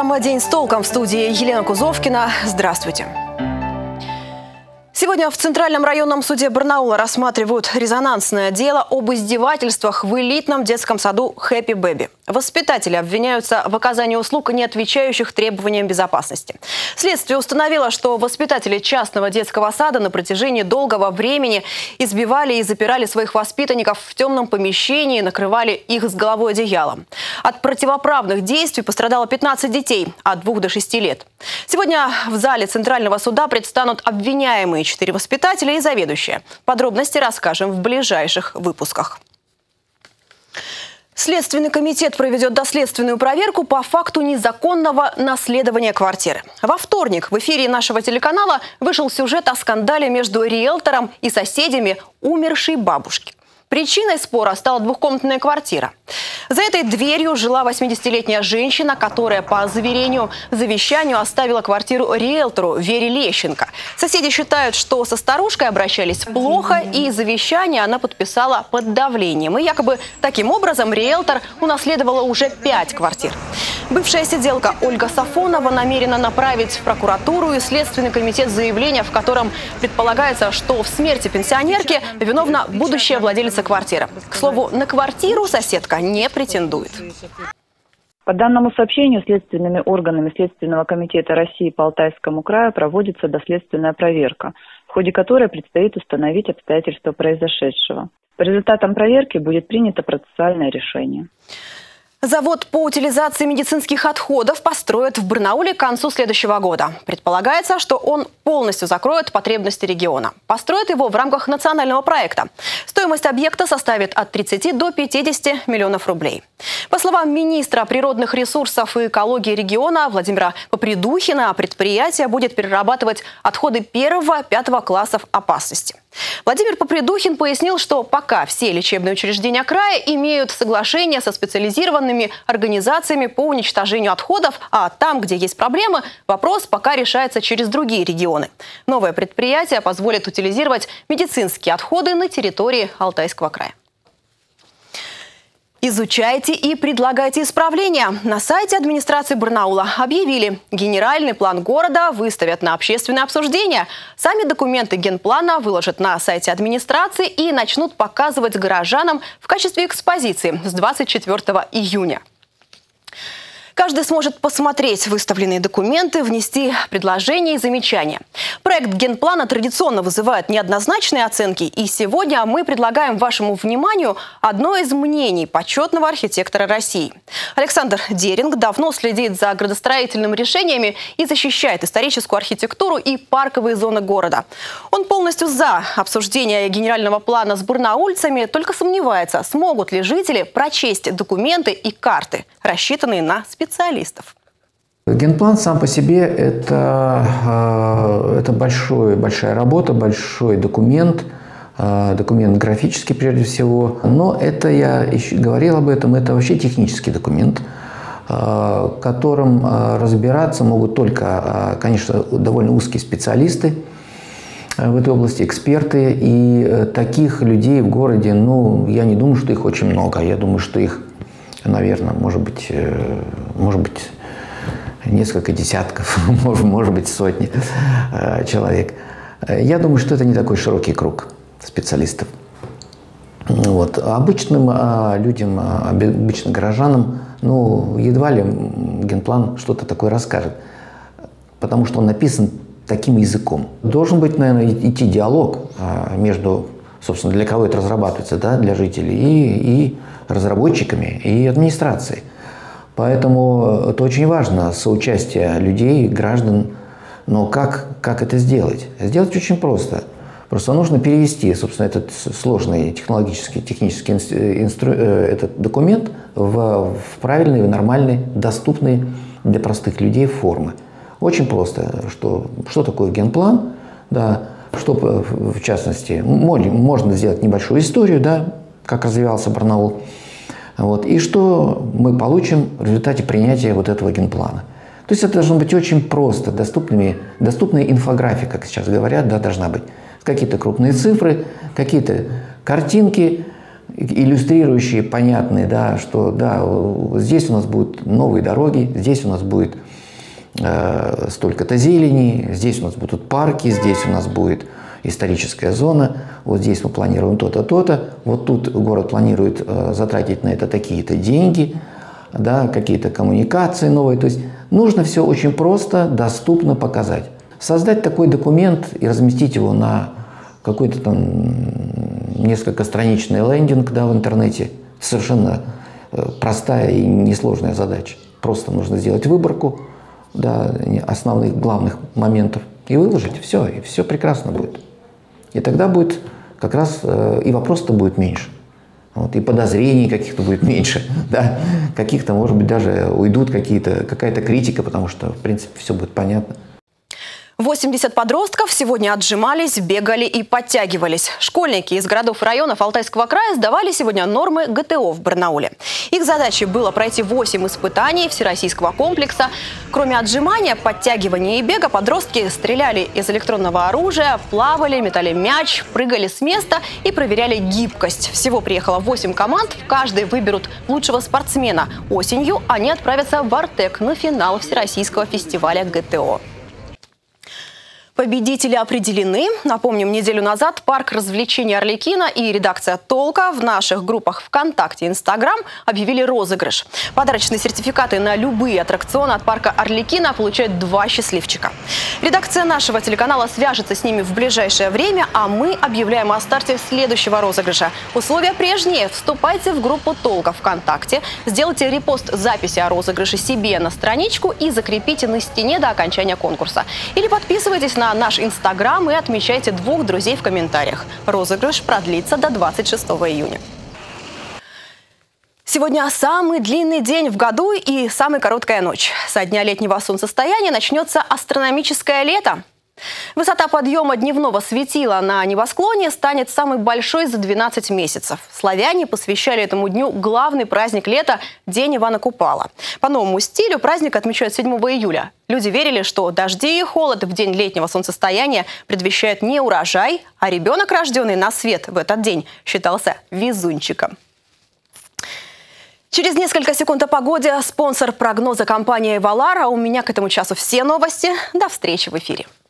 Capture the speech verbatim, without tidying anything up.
Программа «День с толком», в студии Елена Кузовкина. Здравствуйте. Сегодня в Центральном районном суде Барнаула рассматривают резонансное дело об издевательствах в элитном детском саду «Хэппи Бэби». Воспитатели обвиняются в оказании услуг, не отвечающих требованиям безопасности. Следствие установило, что воспитатели частного детского сада на протяжении долгого времени избивали и запирали своих воспитанников в темном помещении, накрывали их с головой одеялом. От противоправных действий пострадало пятнадцать детей от двух до шести лет. Сегодня в зале Центрального суда предстанут обвиняемые четыре воспитателя и заведующая. Подробности расскажем в ближайших выпусках. Следственный комитет проведет доследственную проверку по факту незаконного наследования квартиры. Во вторник в эфире нашего телеканала вышел сюжет о скандале между риэлтором и соседями умершей бабушки. Причиной спора стала двухкомнатная квартира. За этой дверью жила восьмидесятилетняя женщина, которая по заверению завещанию оставила квартиру риэлтору Вере Лещенко. Соседи считают, что со старушкой обращались плохо, и завещание она подписала под давлением. И якобы таким образом риэлтор унаследовала уже пять квартир. Бывшая сиделка Ольга Сафонова намерена направить в прокуратуру и Следственный комитет заявление, в котором предполагается, что в смерти пенсионерки виновна будущая владелица квартиры. К слову, на квартиру соседка не претендует. По данному сообщению следственными органами Следственного комитета России по Алтайскому краю проводится доследственная проверка, в ходе которой предстоит установить обстоятельства произошедшего. По результатам проверки будет принято процессуальное решение. Завод по утилизации медицинских отходов построят в Барнауле к концу следующего года. Предполагается, что он полностью закроет потребности региона. Построят его в рамках национального проекта. Стоимость объекта составит от тридцати до пятидесяти миллионов рублей. По словам министра природных ресурсов и экологии региона Владимира Попридухина, предприятие будет перерабатывать отходы первого-пятого классов опасности. Владимир Попридухин пояснил, что пока все лечебные учреждения края имеют соглашение со специализированными организациями по уничтожению отходов, а там, где есть проблемы, вопрос пока решается через другие регионы. Новое предприятие позволит утилизировать медицинские отходы на территории Алтайского края. Изучайте и предлагайте исправления. На сайте администрации Барнаула объявили, генеральный план города выставят на общественное обсуждение. Сами документы генплана выложат на сайте администрации и начнут показывать горожанам в качестве экспозиции с двадцать четвёртого июня. Каждый сможет посмотреть выставленные документы, внести предложения и замечания. Проект генплана традиционно вызывает неоднозначные оценки, и сегодня мы предлагаем вашему вниманию одно из мнений почетного архитектора России. Александр Деринг давно следит за градостроительными решениями и защищает историческую архитектуру и парковые зоны города. Он полностью за обсуждение генерального плана с барнаульцами, только сомневается, смогут ли жители прочесть документы и карты, рассчитанные на специалистов. специалистов. Генплан сам по себе это, это большой, большая работа, большой документ, документ графический прежде всего. Но это, я еще говорил об этом, это вообще технический документ, которым разбираться могут только, конечно, довольно узкие специалисты в этой области, эксперты. И таких людей в городе, ну, я не думаю, что их очень много. Я думаю, что их, наверное, может быть, может быть, несколько десятков, может, может быть, сотни человек. Я думаю, что это не такой широкий круг специалистов. Вот. Обычным людям, обычным горожанам, ну, едва ли генплан что-то такое расскажет, потому что он написан таким языком. Должен быть, наверное, идти диалог между, собственно, для кого это разрабатывается, да, для жителей, и, и разработчиками, и администрацией. Поэтому это очень важно, соучастие людей, граждан. Но как, как это сделать? Сделать очень просто. Просто нужно перевести, собственно, этот сложный технологический, технический инстру... этот документ в, в правильные, нормальные, доступные для простых людей формы. Очень просто. Что, что такое генплан? Да, что, в частности, можно сделать небольшую историю, да, как развивался Барнаул. Вот, и что мы получим в результате принятия вот этого генплана. То есть это должно быть очень просто, доступными, доступная инфографика, как сейчас говорят, да, должна быть. Какие-то крупные цифры, какие-то картинки, иллюстрирующие, понятные, да, что да, здесь у нас будут новые дороги, здесь у нас будет э, столько-то зелени, здесь у нас будут парки, здесь у нас будет историческая зона, вот здесь мы планируем то-то, то-то, вот тут город планирует э, затратить на это такие-то деньги, да, какие-то коммуникации новые. То есть нужно все очень просто, доступно показать. Создать такой документ и разместить его на какой-то там несколькостраничный лендинг, да, в интернете совершенно простая и несложная задача. Просто нужно сделать выборку, да, основных главных моментов и выложить. Все, и все прекрасно будет. И тогда будет как раз и вопрос-то будет меньше. Вот, и подозрений каких-то будет меньше, да, каких-то, может быть, даже уйдут какие-то, какая-то критика, потому что, в принципе, все будет понятно. восемьдесят подростков сегодня отжимались, бегали и подтягивались. Школьники из городов и районов Алтайского края сдавали сегодня нормы гэ тэ о в Барнауле. Их задачей было пройти восемь испытаний всероссийского комплекса. Кроме отжимания, подтягивания и бега, подростки стреляли из электронного оружия, плавали, метали мяч, прыгали с места и проверяли гибкость. Всего приехало восемь команд, в каждой выберут лучшего спортсмена. Осенью они отправятся в Артек на финал всероссийского фестиваля гэ тэ о. Победители определены. Напомним, неделю назад парк развлечений «Арлекино» и редакция «Толка» в наших группах ВКонтакте и Инстаграм объявили розыгрыш. Подарочные сертификаты на любые аттракционы от парка «Арлекино» получают два счастливчика. Редакция нашего телеканала свяжется с ними в ближайшее время, а мы объявляем о старте следующего розыгрыша. Условия прежние. Вступайте в группу «Толка» ВКонтакте, сделайте репост записи о розыгрыше себе на страничку и закрепите на стене до окончания конкурса. Или подписывайтесь на на наш Инстаграм и отмечайте двух друзей в комментариях. Розыгрыш продлится до двадцать шестого июня. Сегодня самый длинный день в году и самая короткая ночь. Со дня летнего солнцестояния начнется астрономическое лето. Высота подъема дневного светила на небосклоне станет самой большой за двенадцать месяцев. Славяне посвящали этому дню главный праздник лета – День Ивана Купала. По новому стилю праздник отмечают седьмого июля. Люди верили, что дожди и холод в день летнего солнцестояния предвещают не урожай, а ребенок, рожденный на свет в этот день, считался везунчиком. Через несколько секунд о погоде. Спонсор прогноза — компания «Эвалар». А у меня к этому часу все новости. До встречи в эфире.